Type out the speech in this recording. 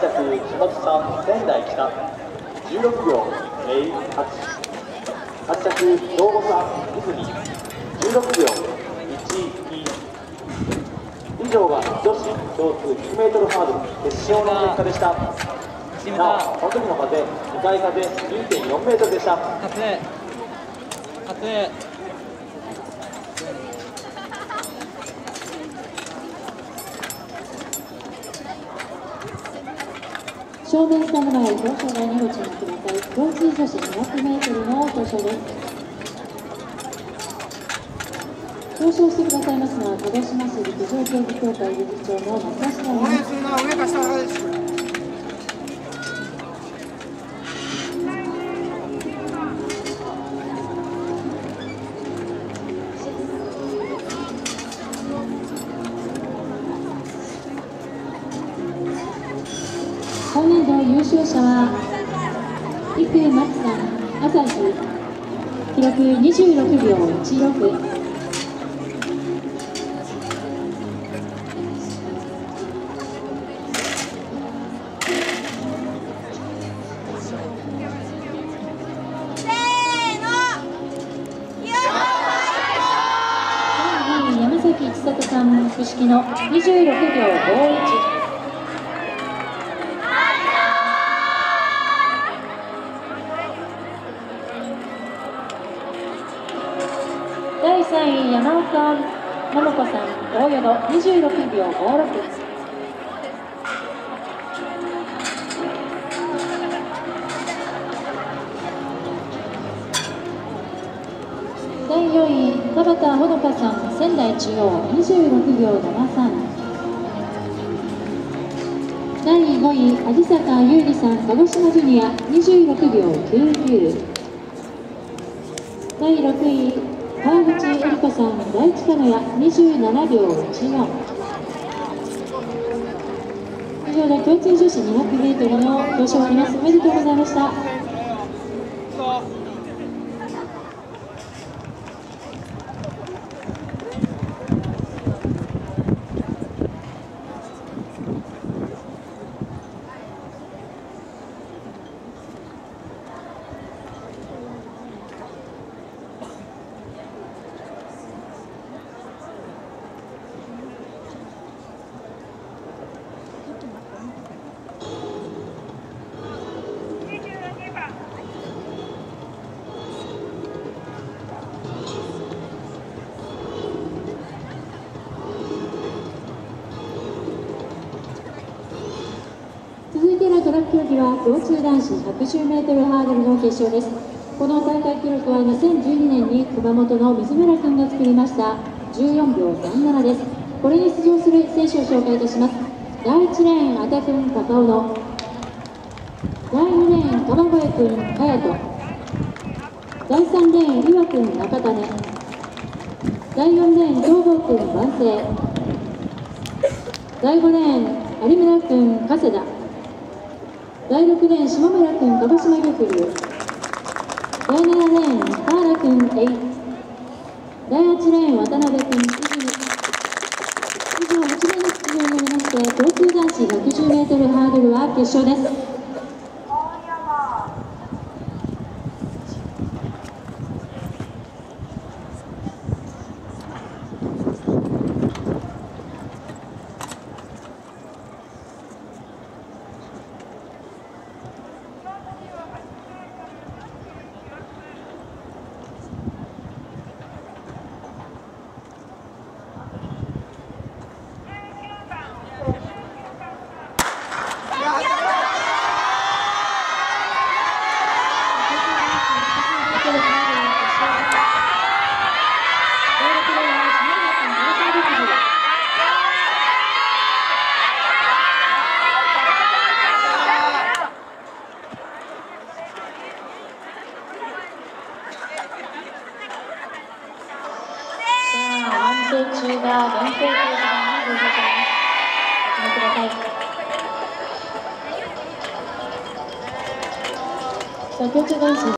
着地元3仙台北16秒08、発着兵庫3泉16秒12。以上が女子ショーツ 100m ハードル決勝の結果でした。なお、この時の風、向かい風 2.4 メートルでした。 正面侍表彰台にご注目ください。交通女子 200m の表彰です。表彰してくださいますのは、鹿児島市陸上競技協会理事長の松橋直です。 上か下です。 今年度優勝者は生真紀さん、朝日、記録26秒16。山崎千里さん、複式の26秒51。第3位、山岡桃子さん、大淀26秒56。第4位、田畑ほのかさん、仙台中央26秒73。第5位、有坂優里さん、鹿児島ジュニア26秒99。第6位、川口恵理子さん、第一鹿屋27秒14。以上で共通女子 200m の表彰終わります。おめでとうございました。続いてのトラック競技は共通男子 110m ハードルの決勝です。この大会記録は2012年に熊本の水村君が作りました14秒37です。これに出場する選手を紹介いたします。第1レーン、阿田君、高尾野。第2レーン、川越君、隼人。第3レーン、岩君、中種。第4レーン、東郷君、万世。第5レーン、有村君、加世田。第6レーン、下村君、鹿児島玉龍。第7レーン、田原君、エイ。第8レーン、渡辺君、泉。以上8名の出場によりまして、共通男子 110m ハードルは決勝です。中が限定という時間にご紹介ます。お待ちください。さあ、共通男子